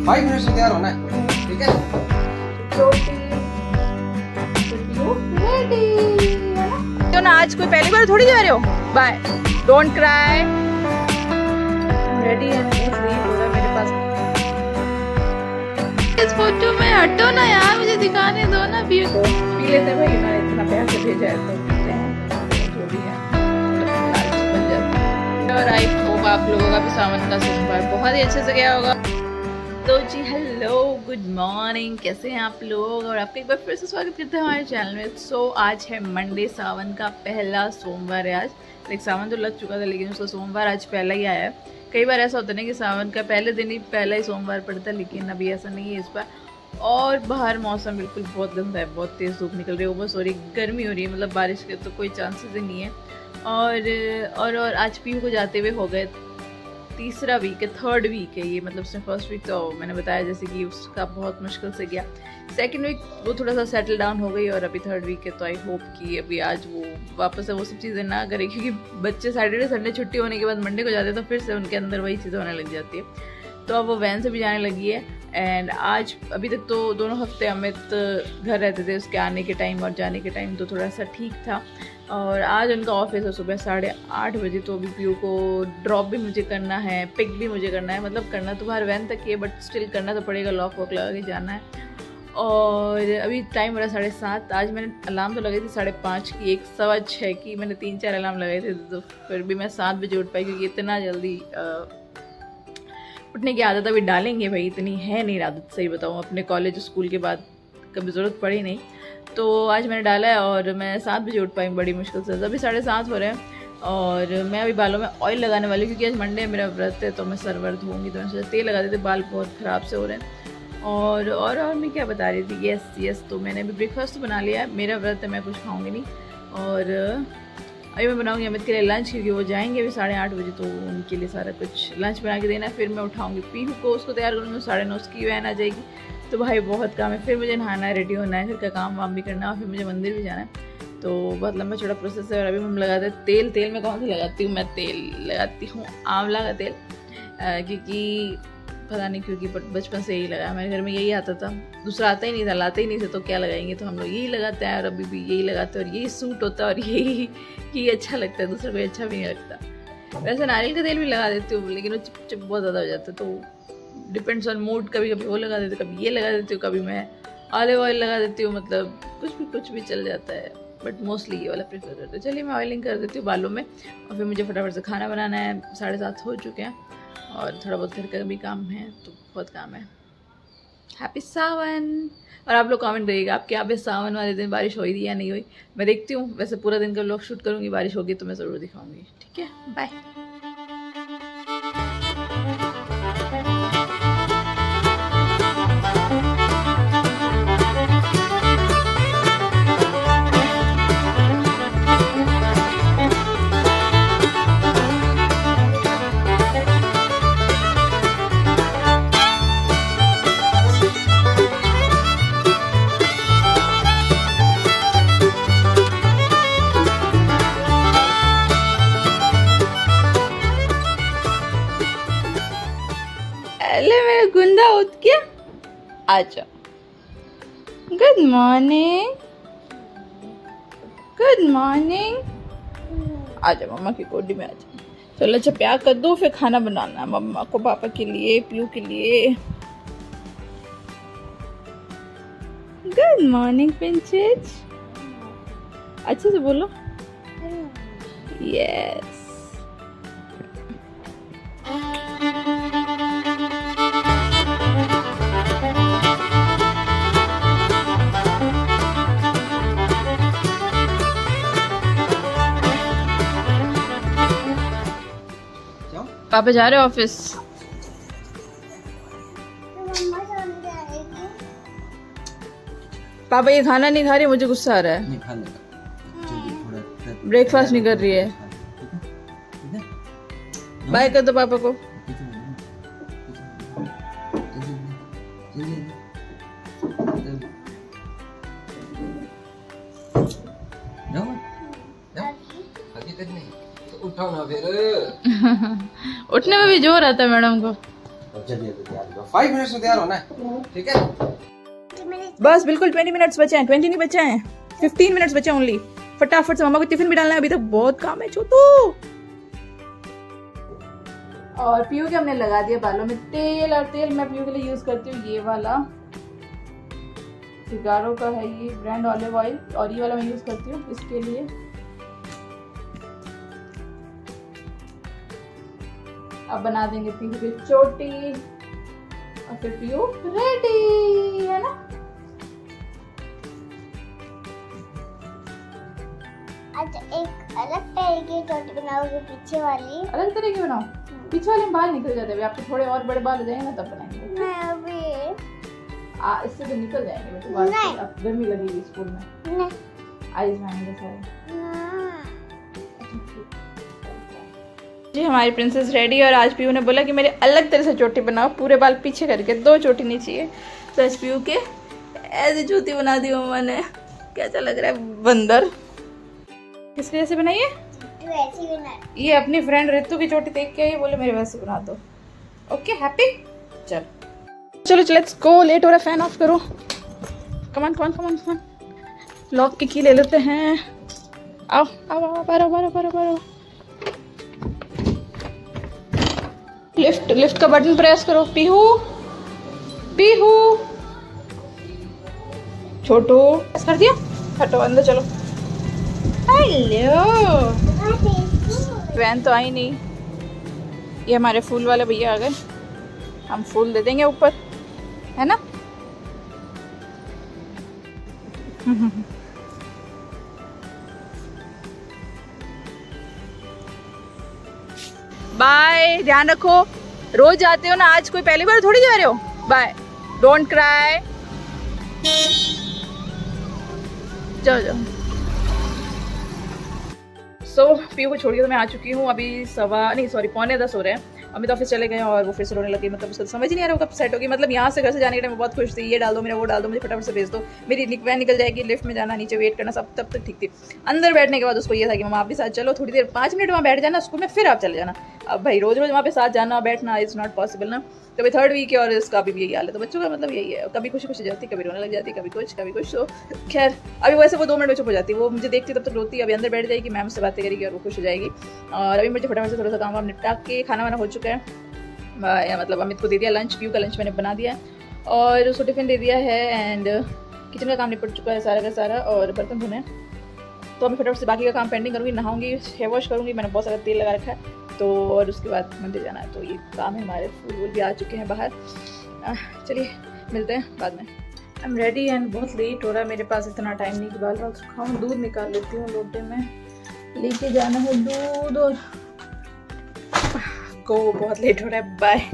5 minute में तैयार होना है, ठीक है? तो ना आज कोई पहली बार थोड़ी जा रहे हो। Bye, don't cry. रेडी है मेरे पास। इस फोटो में हटो ना यार, मुझे दिखाने दो ना व्यू को। पी लेते हैं भाई, मैंने इतना प्यार से भेजा है तो पीते हैं जो भी है, बन जाता। और आई होप आप लोगों का भी सावन का सोमवार बहुत ही अच्छे से गया होगा। तो जी हेलो, गुड मॉर्निंग, कैसे हैं आप लोग? और आपका एक बार फिर से स्वागत करते हैं हमारे चैनल में। सो आज है मंडे, सावन का पहला सोमवार है आज। लाइक सावन तो लग चुका था लेकिन उसका सोमवार आज पहला ही आया है। कई बार ऐसा होता है ना कि सावन का पहले दिन ही पहला ही सोमवार पड़ता है, लेकिन अभी ऐसा नहीं है इस बार। और बाहर मौसम बिल्कुल बहुत गंदा है, बहुत तेज़ धूप निकल रही है, उमस हो रही है, गर्मी हो रही है, मतलब बारिश के तो कोई चांसेस ही नहीं है। और आज पीहू को जाते हुए हो गए तीसरा वीक है, थर्ड वीक है ये, मतलब उसने फर्स्ट वीक तो मैंने बताया जैसे कि उसका बहुत मुश्किल से गया। सेकंड वीक वो थोड़ा सा सेटल डाउन हो गई और अभी थर्ड वीक है, तो आई होप कि अभी आज वो वापस से वो सब चीज़ें ना करे, क्योंकि बच्चे सैटरडे संडे छुट्टी होने के बाद मंडे को जाते हैं तो फिर से उनके अंदर वही चीज़ें होने लग जाती है। तो अब वो वैन से भी जाने लगी है। एंड आज अभी तक तो दोनों हफ्ते अमित घर रहते थे, उसके आने के टाइम और जाने के टाइम तो थोड़ा सा ठीक था। और आज उनका ऑफिस है सुबह 8:30 बजे, तो अभी पीयू को ड्रॉप भी मुझे करना है, पिक भी मुझे करना है, मतलब करना तो बाहर वैन तक ही है बट स्टिल करना तो पड़ेगा, लॉक वॉक लगा के जाना है। और अभी टाइम हो रहा है 7:30। आज मैंने अलार्म तो लगाई थी 5:30 की, 6:15 की, मैंने 3-4 अलार्म लगाए थे, तो फिर भी मैं 7 बजे उठ पाई, क्योंकि इतना जल्दी उठने की आदत अभी डालेंगे भाई, इतनी है नहीं आदत, सही बताऊँ, अपने कॉलेज स्कूल के बाद कभी ज़रूरत पड़ी नहीं। तो आज मैंने डाला है और मैं 7 बजे उठ पाई बड़ी मुश्किल से। अभी 7:30 हो रहे हैं और मैं अभी बालों में ऑयल लगाने वाली हूँ, क्योंकि आज मंडे मेरा व्रत है, तो मैं सरवर धोऊंगी, तो मैं सोचा तेल लगा देते, बाल बहुत ख़राब से हो रहे हैं। और मैं क्या बता रही थी, यस, तो मैंने अभी ब्रेकफास्ट तो बना लिया है, मेरा व्रत है, मैं कुछ खाऊंगी नहीं। और अभी मैं बनाऊंगी अमित के लिए लंच, क्योंकि वो जाएंगे अभी 8:30 बजे, तो उनके लिए सारा कुछ लंच बना के देना है। फिर मैं उठाऊंगी पीहू को, उसको तैयार करूँगी, 9:30 उसकी वैन आ जाएगी। तो भाई बहुत काम है, फिर मुझे नहाना है, रेडी होना है, घर का काम वाम भी करना है, और फिर मुझे मंदिर भी जाना है, तो बहुत लंबा छोटा प्रोसेस है। और अभी हम लगाते हैं तेल में कौन सा लगाती हूँ मैं? तेल लगाती हूँ आंवला का तेल, क्योंकि पता नहीं क्योंकि बचपन से यही लगा, हमारे घर में यही आता था, दूसरा आता ही नहीं था, लाते ही नहीं थे, तो क्या लगाएंगे, तो हम लोग यही लगाते हैं और अभी भी यही लगाते हैं, और यही सूट होता है और यही अच्छा लगता है, दूसरा कोई अच्छा भी नहीं लगता। वैसे नारियल का तेल भी लगा देती हूँ, लेकिन वो चिप बहुत ज़्यादा हो जाता है, तो डिपेंड्स ऑन मूड, कभी कभी वो लगा देती हूँ, कभी ये लगा देती हूँ, कभी मैं ऑलिव ऑयल लगा देती हूँ, मतलब कुछ भी चल जाता है, बट मोस्टली ये वाला प्रेफर करते हैं। चलिए मैं ऑयलिंग कर देती हूँ बालों में, और फिर मुझे फटाफट से खाना बनाना है, 7:30 हो चुके हैं, और थोड़ा बहुत घर का भी काम है, तो बहुत काम है। हैप्पी सावन। और आप लोग कमेंट करिएगा आपके यहाँ पे सावन वाले दिन बारिश हुई थी या नहीं हुई, मैं देखती हूँ। वैसे पूरा दिन का व्लॉग शूट करूँगी, बारिश होगी तो मैं ज़रूर दिखाऊंगी, ठीक है? बाय। मेरा गुंदा उठ के आजा। गुड मॉर्निंग, गुड मॉर्निंग, आजा मम्मा की गोदी में आजा। चलो अच्छा प्यार कर दो, फिर खाना बनाना है मम्मा को, पापा के लिए, पीयू के लिए। गुड मॉर्निंग प्रिंसेस, अच्छे से बोलो। यस। पापा जा रहे हो ऑफिस? पापा ये खाना नहीं खा रही, मुझे गुस्सा आ रहा है। ब्रेकफास्ट नहीं कर रही है। बाय कर दो पापा को। उठाओ ना फिर। उठने में भी जोर आता है मैडम को। जल्दी तैयार हो, 5 मिनट्स में तैयार होना है, ठीक है? बस बिल्कुल 20 मिनट्स बचे हैं, 20 नहीं बचे हैं, 15 मिनट्स बचे ओनली। फटाफट से मम्मा को टिफिन भी डालना है, अभी तक बहुत काम है छोटू। और पीयू के हमने लगा दिया बालों में तेल, और तेल मैं पीयू के लिए यूज करती हूँ ये वाला फिगारो का है, ये ब्रांड ऑलिव ऑयल, और ये वाला मैं यूज करती हूँ इसके लिए। अब बना देंगे पीयू की चोटी और फिर पीयू रेडी है ना। आज एक अलग तरह की चोटी बनाओगे, पीछे वाली अलग तरह की बनाओ। पीछे वाले में बाल निकल जाते हैं, आपके थोड़े और बड़े बाल हो जाएंगे ना तब बनाएंगे। मैं अभी इससे तो निकल जाएंगे तो बाल। अब गर्मी लगेगी स्कूल में, नहीं आइज आएंगे सारे। ना। जी हमारी प्रिंसेस रेडी, और आज पीयू ने बोला कि मेरे अलग तरह से चोटी बनाओ, पूरे बाल पीछे करके, 2 चोटी नहीं चाहिए। तो आज पीयू के ऐसी चोटी बना दी मम्मा ने। कैसा लग रहा है बंदर? किस वजह से बनाइए? वैसी बना। ये अपनी फ्रेंड रितु की चोटी देख के ये बोले मेरे वैसे बना दो। Okay happy? चलो लेट्स गो, लेट हो रहा है, फैन ऑफ करो। कमान कमान कमान कमान, लॉक की की ले लेते हैं। आओ आओ आओ, बारो बारो बारो बारो। लिफ्ट का बटन प्रेस करो। पीहू पीहू छोटू कर दिया, हटो अंदर चलो। हेलो, वैन तो आई नहीं, ये हमारे फूल वाले भैया आ गए, हम फूल दे देंगे ऊपर, है ना? बाय, ध्यान रखो, रोज जाते हो ना, आज कोई पहली बार थोड़ी जा रहे हो। बाय, डोंट क्राई, जाओ जाओ। सो पीयू को छोड़ के तो मैं आ चुकी हूँ, अभी 9:15 हो रहे हैं। अमित ऑफिस चले गए और वो फिर से रोने लगी, मतलब उसको समझ ही नहीं आ रहा वो कब सेट होगी। मतलब यहाँ से घर से जाने के टाइम बहुत खुश थी, ये डाल दो मेरा, वो डाल दो मुझे, फटाफट से भेज दो, मेरी वैन निकल जाएगी, लिफ्ट में जाना, नीचे वेट करना, सब तब तक ठीक थी। अंदर बैठने के बाद उसको ये था कि मम्मा आप भी साथ चलो, थोड़ी देर 5 मिनट वहाँ बैठ जाना स्कूल में, फिर आप चले जाना। अब भाई रोज रोज वहाँ पे साथ जाना बैठना इज़ नॉट पॉसिबल ना। कभी 3rd वीक है और इसका अभी भी यही हाल है। तो बच्चों का मतलब यही है, कभी खुशी खुशी जाती, कभी रोने लग जाती, कभी कुछ कभी कुछ। तो खैर अभी वैसे वो 2 मिनट में चुप हो जाती है, वो मुझे देखती तब तक रोती, अभी अंदर बैठ जाएगी, मैम से बातें करेगी और वो खुश हो जाएगी। और अभी मुझे फटाफट से थोड़ा सा काम वाम निपटा के, खाना वाना हो चुका है, मतलब अमित को दे दिया लंच, पीयू का लंच मैंने बना दिया और उसको टिफिन दे दिया है, एंड किचन का काम निपट चुका है सारा का सारा, और बर्तन धोने हैं। तो अभी फटाफट से बाकी का काम पेंडिंग करूँगी, नहाऊंगी, हेयर वॉश करूँगी, मैंने बहुत सारा तेल लगा रखा है तो, और उसके बाद मंदिर जाना है। तो ये काम है हमारे, फूल भी आ चुके हैं बाहर। चलिए मिलते हैं बाद में। आई एम रेडी एंड बहुत लेट हो रहा है, मेरे पास इतना टाइम नहीं कि बाल बाल सुखाऊँ। दूध निकाल लेती हूँ लोटे में, लेके जाना है दूध, और को बहुत लेट हो रहा है। Bye.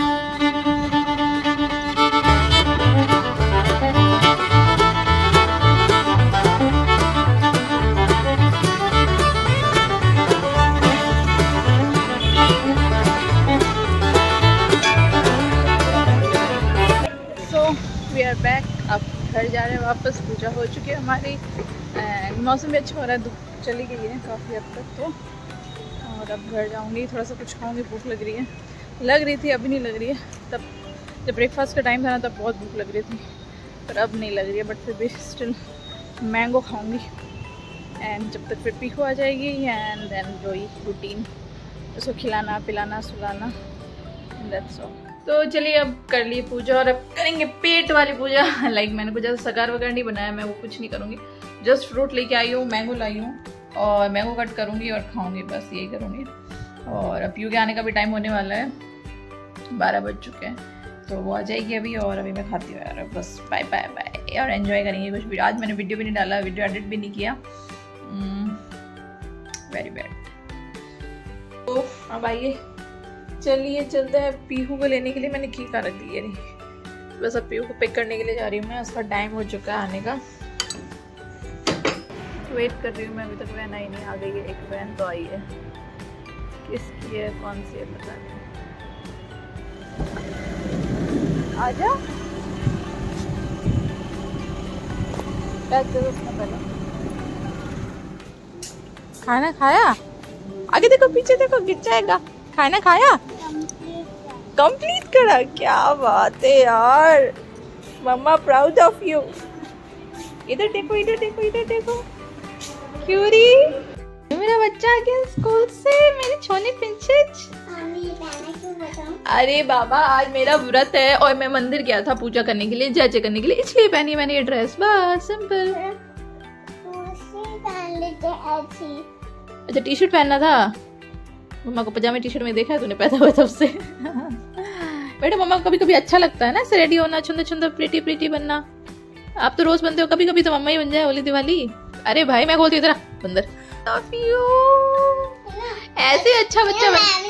So we are back, अब घर जा रहे हैं वापस, पूजा हो चुकी है हमारी, एंड मौसम भी अच्छा हो रहा है, धूप चली गई है काफ़ी हद तक तो। और अब घर जाऊंगी, थोड़ा सा कुछ खाऊंगी, भूख लग रही थी, अभी नहीं लग रही है। तब जब ब्रेकफास्ट का टाइम था ना तब बहुत भूख लग रही थी, पर अब नहीं लग रही है, बट फिर भी स्टिल मैंगो खाऊंगी, एंड जब तक फिर पीहू आ जाएगी, एंड देन वही रूटीन, उसको खिलाना पिलाना सुलाना, दैट्स ऑल। तो चलिए अब कर ली पूजा, और अब करेंगे पेट वाली पूजा। लाइक मैंने कुछ ऐसा सगार वगैरह नहीं बनाया, मैं वो कुछ नहीं करूँगी, जस्ट फ्रूट लेके आई हूँ, मैंगो लाई हूँ, और मैंगो कट करूँगी और खाऊंगी, बस यही करूँगी। और अब पीयू के आने का भी टाइम होने वाला है, 12 बज चुके हैं, तो वो आ जाएगी अभी, और अभी मैं खाती हूँ यार, बस बाय बाय बाय, और एंजॉय करेंगे कुछ भी। आज मैंने वीडियो भी नहीं डाला, वीडियो एडिट भी नहीं किया, वेरी बैड। तो अब आइए चलिए चलते हैं, पीहू को लेने के लिए मैंने की रख दी है, नहीं बस अब पीहू को पिक करने के लिए जा रही हूँ मैं, उसका टाइम हो चुका है आने का, वेट कर रही हूँ मैं, अभी तक वैन आई नहीं। आ गई है एक वैन तो आई है, किसकी है कौन सी है पता नहीं। आ जा, पहले खाना खाया, आगे देखो पीछे देखो गिर जाएगा। खाना खाया, कंप्लीट करा, क्या बात है यार, मम्मा प्राउड ऑफ यू। इधर देखो, इधर देखो, इधर देखो, क्यूरी मेरा बच्चा आ गया स्कूल से, मेरी छोनी प्रिंसेस। अरे बाबा आज मेरा व्रत है और मैं मंदिर गया था पूजा करने के लिए, जय करने के लिए, इसलिए पहनी मैंने ये ड्रेस, बस सिंपल। अच्छा टी शर्ट पहनना था, मम्मा को पजामे टी शर्ट में देखा है तूने पहना हुआ तब से। बेटा मम्मा को कभी कभी अच्छा लगता है ना ऐसे रेडी होना, सुंदर सुंदर प्रीटी प्रीटी बनना। आप तो रोज बनते हो, कभी कभी तो मम्मा ही बन जाए होली दिवाली। अरे भाई मैं खोलती हूँ तेरा बंदर, ऐसे अच्छा बच्चा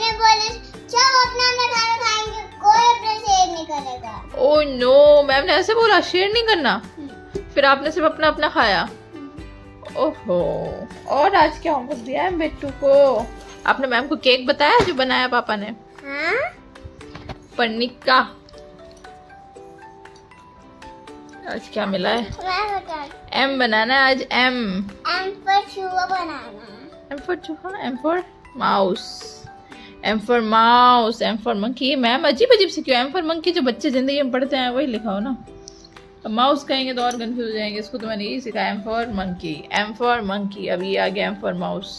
ओह नो, मैम ने ऐसे बोला शेयर नहीं करना, फिर आपने सिर्फ अपना अपना खाया। ओहो, और आज क्या होमवर्क दिया है बेटू को? आपने मैम को केक बताया जो बनाया पापा ने? हाँ? पन्नी का आज क्या मिला है? एम बनाना है आज, एम पर चूहा बनाना, एम फॉर चूहा, M for mouse, M for mouse, M for monkey. Ma'am अजीब अजीब से क्यों? एम फॉर मंकी जो बच्चे जिंदगी में पढ़ते हैं वही लिखा हो ना, अब माउस कहेंगे तो और कंफ्यूज हो जाएंगे। इसको तो मैंने यही सिखाया, M for monkey, M for monkey. अभी ये आ गया एम फॉर माउस,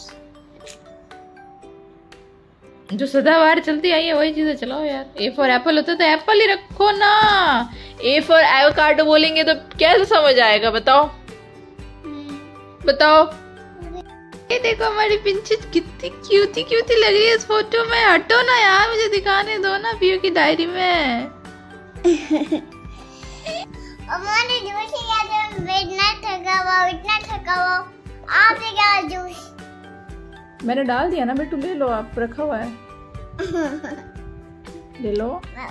जो सदाबहार चलती आई है वही चीजें चलाओ यार। ए फॉर एप्पल होता तो एप्पल ही रखो ना, ए फॉर एवोकाडो बोलेंगे तो कैसे समझ आएगा बताओ बताओ। ये देखो हमारी पिंचेस कितनी क्यूटी क्यूटी लग रही है इस फोटो में। हटो ना यार, मुझे दिखाने दो ना पियो की डायरी में। इतना थका हुआ आप क्या जूस मैंने डाल दिया ना बेटू, ले लो आप, रखा हुआ है ले लो।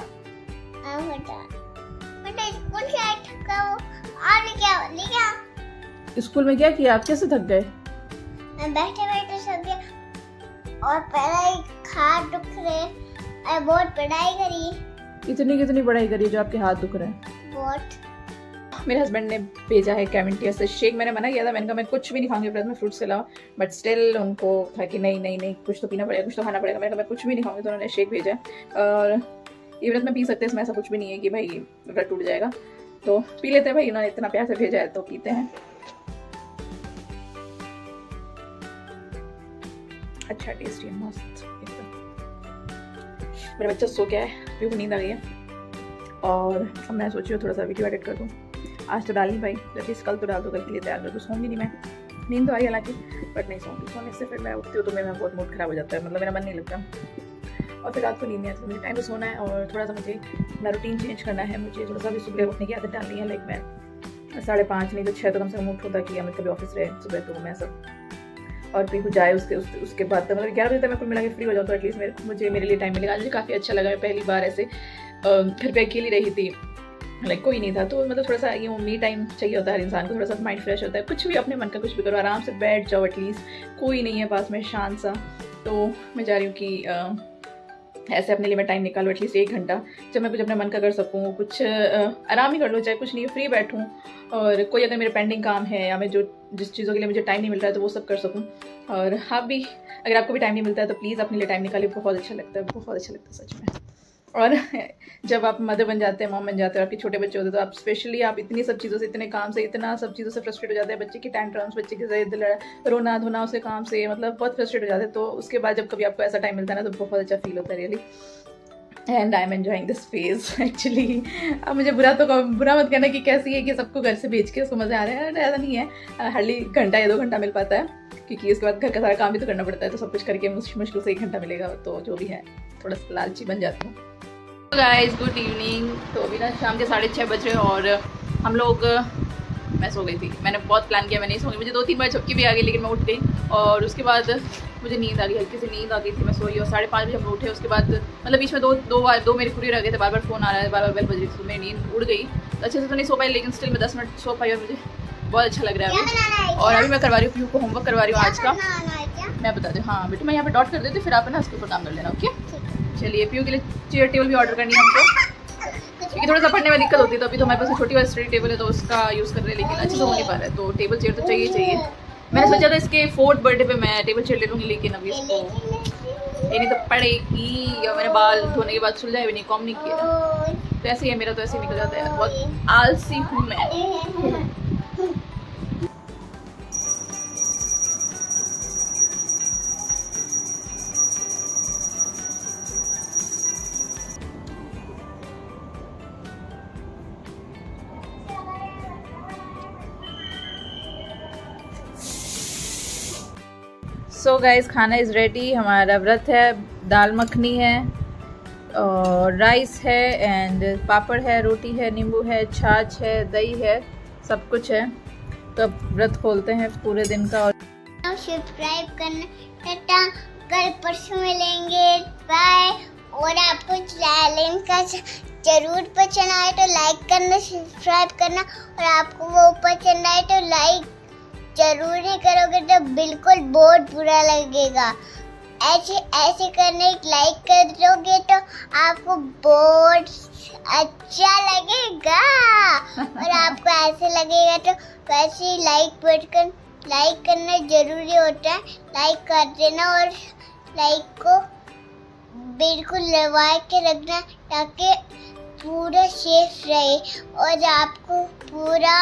स्कूल में क्या किया आप, कैसे थक गए? मैं बैठे बैठे सो गया और पहले हाथ दुख रहे और बहुत पढ़ाई करी। इतनी कितनी पढ़ाई करी जो आपके हाथ दुख रहे हैं? बहुत। मेरे हस्बैंड ने भेजा है कैविंटिया से शेक। मैंने मना किया था, मैंने कहा मैं कुछ भी नहीं खाऊंगी व्रत में फ्रूट्स के अलावा, बट स्टिल उनको था कि नहीं नहीं नहीं कुछ तो पीना पड़ेगा, कुछ तो खाना पड़ेगा। मैंने कहा मैं कुछ भी नहीं खाऊंगी, तो उन्होंने शेक भेजा है। और ये व्रत में पी सकते हैं, इसमें ऐसा कुछ भी नहीं है कि भाई व्रत टूट जाएगा, तो पी लेते हैं भाई, उन्होंने इतना प्यार से भेजा है तो पीते हैं। अच्छा टेस्टी है, मस्त एकदम। मेरा बच्चा सो गया है, अभी को नींद आ गई है और अब मैं सोची हूँ थोड़ा सा वीडियो एडिट कर दूँ। आज तो डाल नहीं भाई, एटलीस्ट कल तो डाल दो, कल के लिए तैयार कर दो। सोऊंगी नहीं मैं, नींद तो आई हालांकि बट नहीं सोऊंगी। सोने से फिर मैं उठती हूँ तो मेरा बहुत मूड खराब हो जाता है, मतलब मेरा मन नहीं लगता और फिर रात को नींद नहीं आती। मुझे टाइम पे सोना है और थोड़ा सा मुझे अपना रूटीन चेंज करना है। मुझे थोड़ा सा भी सुबह उठने की आदत डालनी है, लाइक मैं 5:30 नहीं तो 6 तो कम से कम उठ होता कि अमित कभी ऑफिस रहे सुबह, तो मैं सब और भी कुछ जाए उसके बाद मतलब 11 बजे तक मैं कुल मिला के फ्री हो जाऊँ, तो एटलीस्ट मुझे मेरे लिए टाइम मिलेगा। मुझे काफ़ी अच्छा लगा, मैं पहली बार ऐसे घर पे अकेली रही थी, लाइक कोई नहीं था, तो मतलब थोड़ा सा ये मी टाइम चाहिए होता है हर इंसान को, थोड़ा सा माइंड फ्रेश होता है। कुछ भी अपने मन का कुछ भी करो, आराम से बैठ जाओ, एटलीस्ट कोई नहीं है पास में, शांत सा। तो मैं जा रही हूँ कि ऐसे अपने लिए मैं टाइम निकालूँ एटलीस्ट 1 घंटा, जब मैं कुछ अपने मन का कर सकूँ, कुछ आराम ही कर लूँ, चाहे कुछ नहीं फ्री बैठूँ और कोई अगर मेरे पेंडिंग काम है या मैं जिस चीज़ों के लिए मुझे टाइम नहीं मिल रहा है तो वो सब कर सकूँ। और आप भी, अगर आपको भी टाइम नहीं मिलता है तो प्लीज़ अपने लिए टाइम निकालिए, बहुत अच्छा लगता है, बहुत अच्छा लगता है सच में। और जब आप मदर बन जाते हैं, मॉम बन जाते हैं, आपके छोटे बच्चे होते हैं, तो आप स्पेशली आप इतनी सब चीज़ों से, इतने काम से, इतना सब चीज़ों से फ्रस्ट्रेट हो जाते हैं, बच्चे की टैंट्रम्स, बच्चे के रोना धोना उसके काम से, मतलब बहुत फ्रस्ट्रेट हो जाते हैं। तो उसके बाद जब कभी आपको ऐसा टाइम मिलता है ना तो बहुत अच्छा फील होता है really, and I am enjoying this phase actually. अब मुझे बुरा मत कहना कि कैसी है कि सबको घर से भेज के उसको मज़ा आ रहा है, ऐसा नहीं है। हार्डली घंटा या 2 घंटा मिल पाता है, क्योंकि उसके बाद घर का सारा काम भी तो करना पड़ता है, तो सब कुछ करके मुश्किल से 1 घंटा मिलेगा, तो जो भी है थोड़ा सा लालची बन जाती हूँ। Guys good evening. तो अभी ना शाम के 6:30 बज रहे और हम लोग, मैं सो गई थी, मैंने बहुत प्लान किया, मैं नहीं सो गई, मुझे 2-3 बार झपकी भी आ गई, लेकिन मैं उठ गई और उसके बाद मुझे नींद आ गई, हल्की सी नींद आ गई थी, मैं सोई और 5:30 बजे हम उठे। उसके बाद मतलब बीच में दो मेरे पूरे रह गए थे, बार फ़ोन आ रहा है, बार बेल बज रही थी, तो मेरी नींद उड़ गई। तो अच्छे से तो नहीं सो पाई, लेकिन स्टिल मैं 10 मिनट सो पाई और मुझे बहुत अच्छा लग रहा है अभी। और अभी मैं करवा रही हूँ पीयू को होमवर्क करवा रही हूँ आज का, मैं बता दूँ। हाँ बेटा मैं यहाँ पे डॉट कर देती हूँ, फिर आप ना उसके ऊपर काम कर लेना, ओके। चलिए पीयू के लिए चेयर टेबल भी ऑर्डर करनी है हमको, क्योंकि थोड़ा सा पढ़ने में दिक्कत होती है, तो अभी तो हमारे पास छोटी वाली स्टडी टेबल है तो उसका यूज़ कर रहे हैं, लेकिन अच्छे से हो नहीं पा रहा है, तो टेबल चेयर तो चाहिए। मैंने सोचा था इसके 4th बर्थडे पे मैं टेबल चेयर ले लूँगी, लेकिन अभी इसको ये नहीं तो पड़ेगी। और मैंने बाल धोने के बाद सुलझाए भी नहीं, कॉम नहीं किया। तो ऐसे ही है मेरा, तो ऐसे ही निकल जाता है यार, बहुत आलसी हूँ मैं। सो गाइस, खाना इज़ रेडी। हमारा व्रत है, दाल मखनी है और राइस है एंड पापड़ है, रोटी है, नींबू है, छाछ है, दही है, सब कुछ है। तो अब व्रत खोलते हैं पूरे दिन का। और सब्सक्राइब करना, टाटा, कल परसों मिलेंगे, बाय। और आपको चैनल का जरूर पसंद आए तो लाइक करना, सब्सक्राइब करना, और आपको वो पसंद आए तो लाइक जरूर ही करोगे तो बिल्कुल बहुत बुरा लगेगा। ऐसे करने लाइक कर दोगे तो आपको बहुत अच्छा लगेगा, और आपको ऐसे लगेगा तो वैसे ही लाइक करना जरूरी होता है। लाइक कर देना और लाइक को बिल्कुल दबा के रखना ताकि पूरा सेफ रहे और आपको पूरा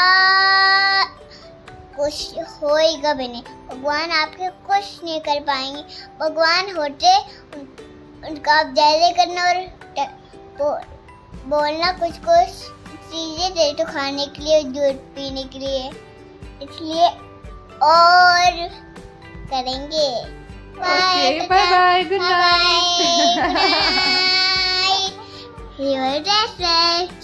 कुछ होएगा भी नहीं। भगवान आपके कुछ नहीं कर पाएंगे। भगवान होते उनका आप जैसे करना और बोलना कुछ चीजें दे तो खाने के लिए, दूध पीने के लिए, इसलिए और करेंगे। Bye bye, good night. Your